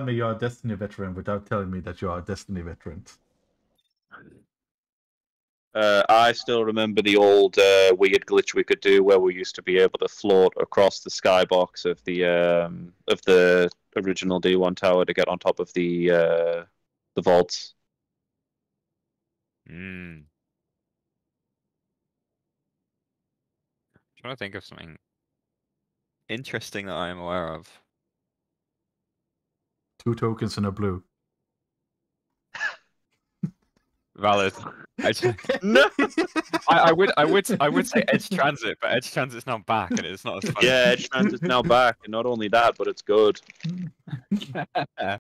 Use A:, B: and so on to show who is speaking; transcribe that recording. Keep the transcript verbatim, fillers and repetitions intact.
A: me you're a Destiny veteran without telling me that you are a Destiny veteran.
B: Uh, I still remember the old uh, weird glitch we could do where we used to be able to float across the skybox of the um, of the original D one tower to get on top of the uh, the vaults.
C: Hmm. Trying to think of something interesting that I am aware of.
A: Two tokens and a blue.
C: Valid. I, just,
B: No.
C: I, I would, I would, I would say Edge Transit, but Edge Transit's now back, and it's not as fun.
B: Yeah, Edge Transit's now back, and not only that, but it's good.